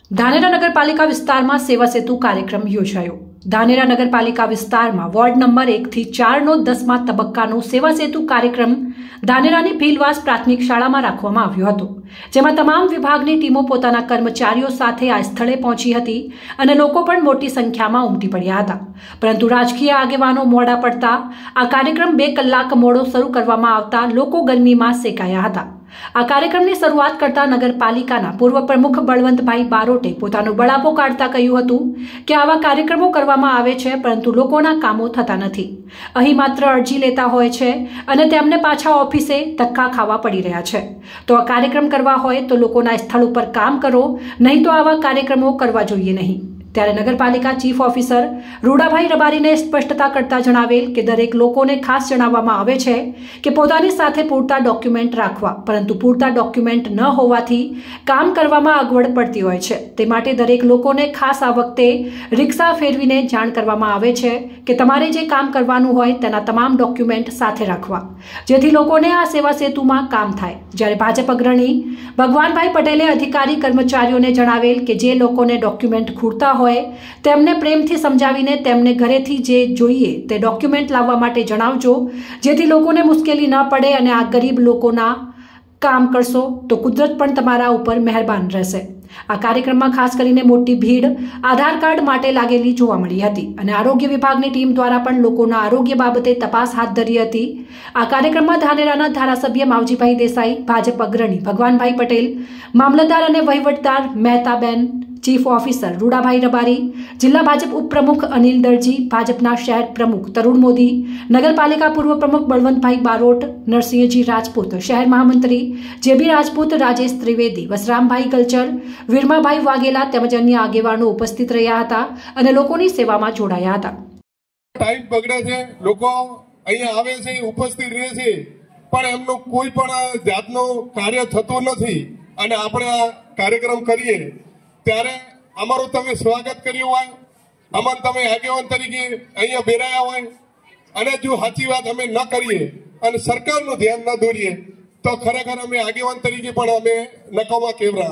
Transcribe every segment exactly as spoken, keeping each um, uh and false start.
ધાનેરા નગરપાલિકા વિસ્તારમાં સેવા સેતુ કાર્યક્રમ યોજાયો। ધાનેરા નગરપાલિકા વિસ્તારમાં વોર્ડ નંબર એક થી ચાર નો દસમા તબક્કાનો સેવા સેતુ કાર્યક્રમ ધાનેરાની ભીલવાસ પ્રાથમિક શાળામાં રાખવામાં આવ્યો હતો, જેમાં તમામ વિભાગની ટીમો પોતાના કર્મચારીઓ સાથે આ સ્થળે પહોંચી હતી અને લોકો પણ મોટી સંખ્યામાં ઉમટી પડ્યા હતા। પરંતુ રાજકીય આગેવાનો મોડા પડતા આ કાર્યક્રમ બે કલાક મોડો શરૂ કરવામાં આવતા લોકો ગરમીમાં સેકાયા હતા। આ કાર્યક્રમની શરૂઆત કરતા નગરપાલિકાના પૂર્વ પ્રમુખ બળવંતભાઈ બારોટે પોતાનો બળાપો કાઢતા કહ્યું હતું કે આવા કાર્યક્રમો કરવામાં આવે છે, પરંતુ લોકોના કામો થતા નથી। અહીં માત્ર અરજી લેતા હોય છે અને તેમને પાછા ઓફિસે ધક્કા ખાવા પડી રહ્યા છે। તો આ કાર્યક્રમ કરવા હોય તો લોકોના સ્થળ ઉપર કામ કરો, નહીં તો આવા કાર્યક્રમો કરવા જોઈએ નહીં। ત્યારે નગરપાલિકા ચીફ ઓફિસર રૂડાભાઈ રબારીને સ્પષ્ટતા કરતા જણાવેલ કે દરેક લોકોને ખાસ જણાવવામાં આવે છે કે પોતાની સાથે પૂરતા ડોક્યુમેન્ટ રાખવા, પરંતુ પૂરતા ડોક્યુમેન્ટ ન હોવાથી કામ કરવામાં અગવડ પડતી હોય છે। તે માટે દરેક લોકોને ખાસ આ વખતે રિક્ષા ફેરવીને જાણ કરવામાં આવે છે કે તમારે જે કામ કરવાનું હોય તેના તમામ ડોક્યુમેન્ટ સાથે રાખવા, જેથી લોકોને આ સેવા સેતુમાં કામ થાય। જ્યારે ભાજપ અગ્રણી ભગવાનભાઈ પટેલે અધિકારી કર્મચારીઓને જણાવેલ કે જે લોકોને ડોક્યુમેન્ટ ખૂટતા હોય તેમને પ્રેમથી સમજાવીને તેમને ઘરેથી જે જોઈએ તે ડોક્યુમેન્ટ લાવવા માટે જણાવજો, જેથી લોકોને મુશ્કેલી ન પડે અને આ ગરીબ લોકોના કામ કરશો તો કુદરત પણ તમારા ઉપર મહેરબાન રહેશે। આ કાર્યક્રમમાં ખાસ કરીને મોટી ભીડ આધાર કાર્ડ માટે લાગેલી જોવા મળી હતી અને આરોગ્ય વિભાગની ટીમ દ્વારા પણ લોકોના આરોગ્ય બાબતે તપાસ હાથ ધરી હતી। આ કાર્યક્રમમાં ધાનેરાના ધારાસભ્ય માવજીભાઈ દેસાઈ, ભાજપ અગ્રણી ભગવાનભાઈ પટેલ, મામલતદાર અને વહીવટદાર મહેતાબેન, ચીફ ઓફિસર રૂડાભાઈ રબારી, જિલ્લા ભાજપ ઉપપ્રમુખ અનિલ દરજી, ભાજપના શહેર પ્રમુખ તરુણ મોદી, નગરપાલિકા પૂર્વ પ્રમુખ બળવંતભાઈ બારોટ, નરસિંહજી રાજપૂત, શહેર મહામંત્રી જેબી રાજપૂત, રાજેશ ત્રિવેદી, વસરામભાઈ ગલચર, વીરમાભાઈ વાઘેલા તેમજ અન્ય આગેવાનો ઉપસ્થિત રહ્યા હતા અને લોકોની સેવામાં જોડાયા હતા। ટાઈમ બગડે છે, લોકો અહીંયા આવે છે, ઉપસ્થિત રહે છે, પણ એમનું કોઈ પણ જાતનું કાર્ય થતું નથી અને આપણે આ કાર્યક્રમ કરીએ ત્યારે અમારું તમે સ્વાગત કર્યું હોય, અમને તમે આગેવાન તરીકે અહીંયા બેરાયા હોય અને જો સાચી વાત અમે ન કરીએ અને સરકારનું ધ્યાન ન દોરીએ તો ખરેખર અમે આગેવાન તરીકે પણ અમે નકામા કેવરા।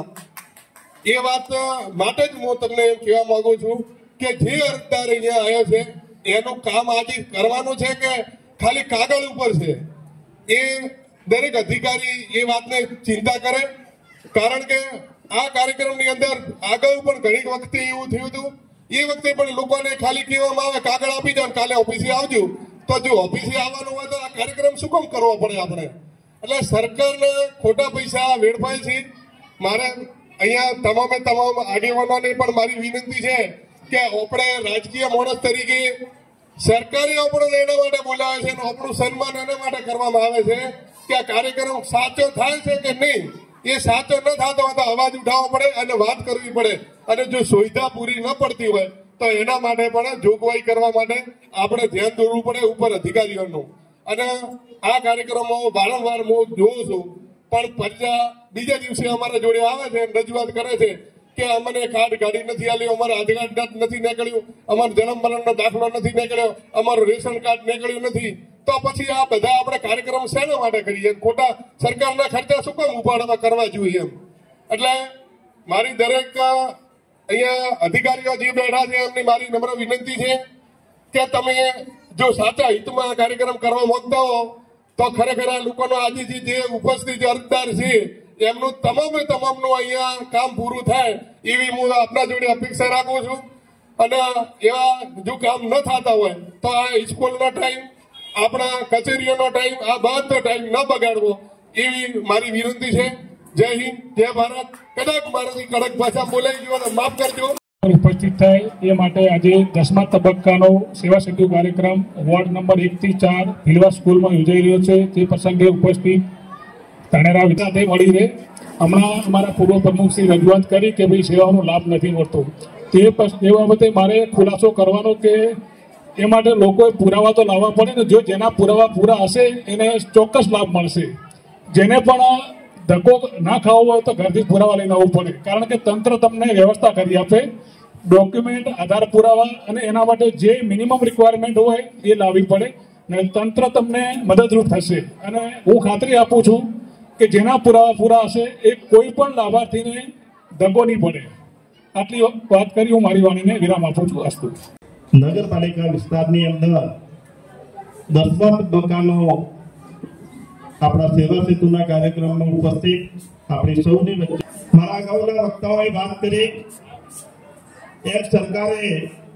એ વાત માટે જ હું તમને એમ કહેવા માંગુ છું કે જે અરજદાર અહીંયા આવ્યો છે એનું કામ આજે કરવાનું છે કે ખાલી કાગળ ઉપર છે, એ દરેક અધિકારી એ વાતને ચિંતા કરે। કારણ કે આ કાર્યક્રમની અંદર આગળ પણ ઘણી વખતે એવું થયું હતું, એ વખતે પણ લોકોને ખાલી કહેવામાં આવે કાગળ આપી દો કાલે ઓફિસે આવજો, તો જો ઓફિસે આવવાનું હોય તો આ કાર્યક્રમ શું કામ કરવો પડે આપણે? એટલે સરકારને ખોટા પૈસા વેડફાય છે। મારે અહીંયા તમામે તમામ આગેવાનોને પણ મારી વિનંતી છે કે આપણે રાજકીય માણસ તરીકે સરકારે આપણને એના માટે બોલાવે છે અને આપણું સન્માન એના માટે કરવામાં આવે છે કે આ કાર્યક્રમ સાચો થાય છે કે નહીં। એ સાચો ન થતો હોય તો અવાજ ઉઠાવવો પડે અને વાત કરવી પડે, અને જો સુવિધા પૂરી ન પડતી હોય તો એના માટે પણ જોગવાઈ કરવા માટે આપણે ધ્યાન દોરવું પડે ઉપર અધિકારીઓનું। અને આ કાર્યક્રમો વારંવાર હું જોઉં છું, પણ પ્રજા બીજા દિવસે અમારા જોડે આવે છે, રજૂઆત કરે છે કે અમને કાર્ડ ગાડી નથી આલ્યું, અમારું આધાર કાર્ડ નથી નીકળ્યું, અમારો જન્મ મરણનો દાખલો નથી નીકળ્યો, અમારું રેશન કાર્ડ નીકળ્યું નથી। તો પછી આ બધા આપણે કાર્યક્રમ શેના માટે કરીએ? ખોટા સરકારના ખર્ચા શું કામ ઉપાડવા કરવા જોઈએ એમ? એટલે મારી દરેક અહીંયા અધિકારીઓ જે બેઠા છે એમની મારી નમ્ર વિનંતી છે કે તમે જો સાચા હિતમાં આ કાર્યક્રમ કરવા માંગતા હો તો ખરેખર આ લોકોનો આજે જે ઉપસ્થિત અરજદાર છે એમનું તમામે તમામનું અહીંયા કામ પૂરું થાય એવી હું આપના જોડે અપેક્ષા રાખું છું। અને એવા જો કામ ન થતા હોય તો આ સ્કૂલનો ટાઈમ, આપણા કચેરીઓનો ટાઈમ, આ બધો ટાઈમ ન બગાડવો એવી મારી વિનંતી છે। જય હિન્દ, જય ભારત। કદાચ મારાથી કડક ભાષા બોલાઈ ગયો અને માફ કરજો। ઉપસ્થિત થાય એ માટે આજે દસમા તબક્કાનો સેવા સેતુ કાર્યક્રમ વોર્ડ નંબર એક થી ચાર ભીલવાસ સ્કૂલમાં યોજાઈ રહ્યો છે। તે પ્રસંગે ઉપસ્થિત ધાનેરા વિસ્તારથી મળી રહે હમણાં અમારા પૂર્વ પ્રમુખ શ્રી રજૂઆત કરી કે ભાઈ સેવાનો લાભ નથી મળતો, તે એ બાબતે મારે ખુલાસો કરવાનો કે એ માટે લોકોએ પુરાવા તો લાવવા પડે ને, જો જેના પુરાવા પૂરા હશે એને ચોક્કસ લાભ મળશે। જેને પણ ધક્કો ના ખાવો હોય તો ઘરથી પુરાવા લઈને આવવું પડે, કારણ કે તંત્ર તમને વ્યવસ્થા કરી આપે, ડોક્યુમેન્ટ, આધાર પુરાવા અને એના માટે જે મિનિમમ રિક્વાયરમેન્ટ હોય એ લાવવી પડે ને તંત્ર તમને મદદરૂપ થશે। અને હું ખાતરી આપું છું કે જેના પુરાવા પૂરા હશે એ કોઈ પણ લાભાર્થીને ધક્કો નહીં પડે। આટલી વાત કરી હું મારી વાણીને વિરામ આપું છું. અસ્તુ. નગરપાલિકા વિસ્તારની અંદર દસમા તબક્કાનો આપણા સેવા સેતુના કાર્યક્રમમાં ઉપસ્થિત આપણી સૌની વચ્ચે મારા અગાઉના વક્તાઓએ વાત કરી એમ સરકારે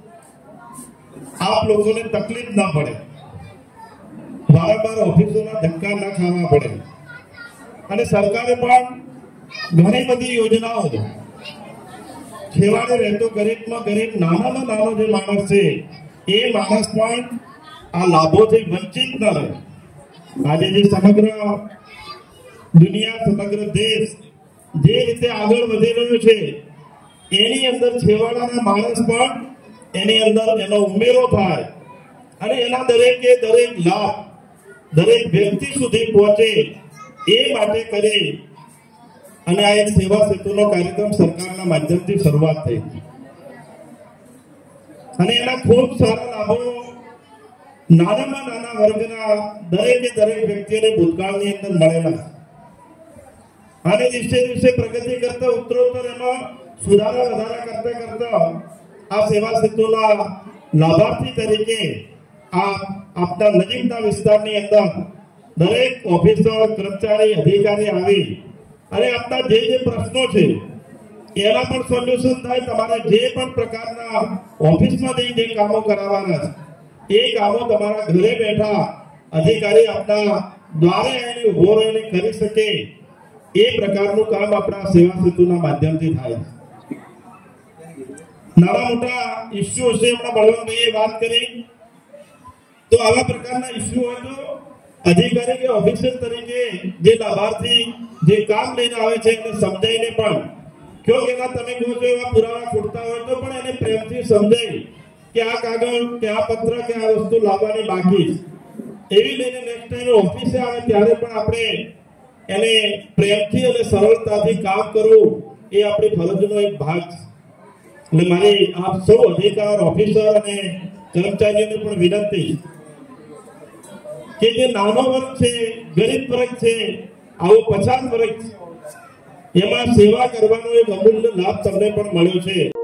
આપ લોકોને તકલીફ ના પડે, વારંવાર ઓફિસોના ધક્કા ના ખાવા પડે અને સરકારે પણ ઘણી બધી યોજનાઓ છેવાડે રહેતો ગરીબમાં ગરીબ નાનામાં નાનો જે માણસ છે એ માણસ પણ આ લાભોથી વંચિત ન રહે. આજે જે સમગ્ર દુનિયા સમગ્ર દેશ જે રીતે આગળ વધી રહ્યો છે એની અંદર છેવાડાના માણસ પણ એની અંદર એનો ઉમેરો થાય અને એના દરેકે દરેક લાભ દરેક વ્યક્તિ સુધી પહોંચે એ માટે કરી અને આ એક સેવા સેતુનો કાર્યક્રમ સરકારના માધ્યમથી શરૂઆત થઈ અને એના ખૂબ સારા લાભો નાનામાં નાના વર્ગના દરેકે દરેક વ્યક્તિઓને ભૂતકાળની અંદર મળેલા અને દિવસે દિવસે પ્રગતિ કરતા ઉત્તરોત્તર એમાં સુધારા વધારા કરતા કરતા આ સેવા સેતુના લાભાર્થી તરીકે આ આપના નજીકના વિસ્તારની અંદર દરેક ઓફિસર કર્મચારી અધિકારી આવી અને આપના જે જે પ્રશ્નો છે એના પણ સોલ્યુશન થાય. તમારે જે પણ પ્રકારના ઓફિસમાં જઈને જે કામો કરાવવાના છે એ કામો તમારા ઘરે બેઠા અધિકારી આપના દ્વારે આવીને ઉભો રહીને કરી શકે એ પ્રકારનું કામ આપણા સેવા સેતુના માધ્યમથી થાય. નાના મોટા ઇસ્યુ હશે હમણાં બળવંતભાઈએ વાત કરી તો આવા પ્રકારના ઇસ્યુ હોય તો અધિકારી કે ઓફિસર તરીકે જે લાભાર્થી જે કામ લઈને આવે છે એને સમજાઈને પણ કયો કે ના તમે કહો છો એવા પુરાવા ખૂટતા હોય તો પણ એને પ્રેમથી સમજાય કે આ કાગળ કે આ પત્ર કે આ વસ્તુ લાવવાની બાકી એવી લઈને નેક્સ્ટ ટાઈમ ઓફિસે આવે ત્યારે પણ આપણે એને પ્રેમથી અને સરળતાથી કામ કરવું એ આપણી ફરજનો એક ભાગ છે. એટલે મારી આપ સૌ અધિકાર ઓફિસર અને કર્મચારીઓને પણ વિનંતી કે જે નાનો વર્ગ છે, ગરીબ વર્ગ છે, આવો પછાત વર્ગ છે, એમાં સેવા કરવાનો એક અમૂલ્ય લાભ તમને પણ મળ્યો છે.